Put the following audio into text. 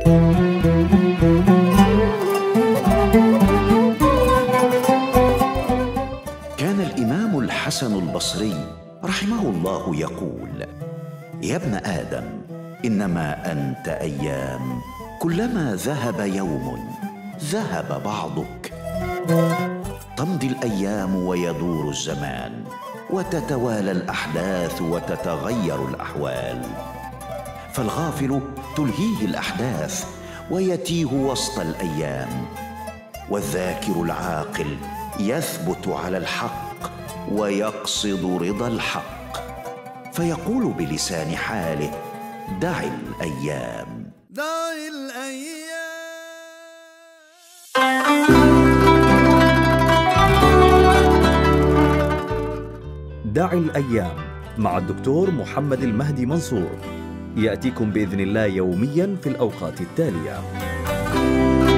كان الإمام الحسن البصري رحمه الله يقول: يا ابن آدم، إنما أنت أيام، كلما ذهب يوم ذهب بعضك. تمضي الأيام ويدور الزمان، وتتوالى الأحداث وتتغير الأحوال، فالغافل تلهيه الأحداث ويتيه وسط الأيام، والذاكر العاقل يثبت على الحق ويقصد رضا الحق، فيقول بلسان حاله: دع الأيام. دع الأيام. دع الأيام مع الدكتور محمد المهدي منصور، يأتيكم بإذن الله يومياً في الأوقات التالية.